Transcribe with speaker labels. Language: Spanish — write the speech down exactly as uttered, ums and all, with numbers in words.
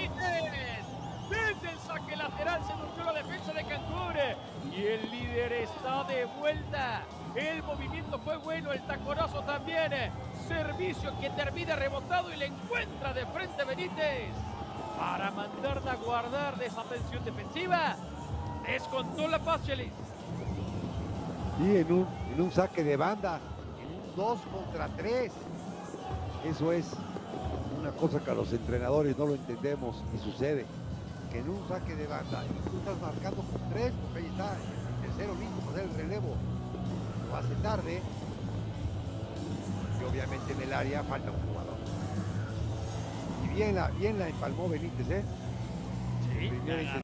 Speaker 1: Benítez. Desde el saque lateral se durmió la defensa de Cancún. Y el líder está de vuelta. El movimiento fue bueno, el taconazo también. Servicio que termina rebotado y le encuentra de frente Benítez. Para mandarla a guardar de esa tensión defensiva. Descontó la paz, Chelis.
Speaker 2: Y en un, en un saque de banda, en un dos contra tres. Eso es una cosa que a los entrenadores no lo entendemos y sucede. Que en un saque de banda, y tú estás marcando con tres, porque ahí está el tercero listo para hacer el relevo. Lo hace tarde. Y obviamente en el área falta un jugador. Y bien la, bien la empalmó Benítez, ¿eh?
Speaker 1: Sí,
Speaker 2: Primera